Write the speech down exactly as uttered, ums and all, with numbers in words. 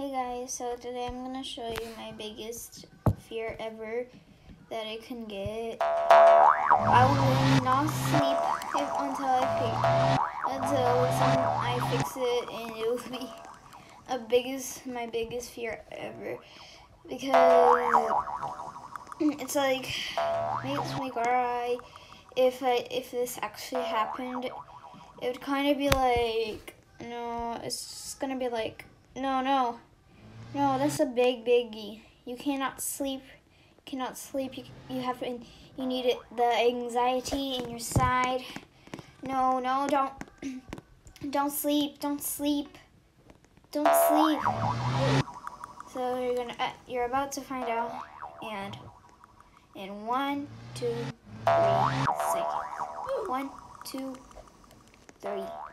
Hey guys, so today I'm gonna show you my biggest fear ever that I can get. I will not sleep if, until I fix until some, I fix it, and it will be a biggest my biggest fear ever because it's like makes me cry. If I if this actually happened, it would kind of be like no, it's just gonna be like no no. No, that's a big biggie. You cannot sleep. You cannot sleep. You, you have to, you need it, the anxiety in your side. No, no, don't. Don't sleep. Don't sleep. Don't sleep. So you're gonna, uh, you're about to find out, and in one, two, three seconds. One, two, three.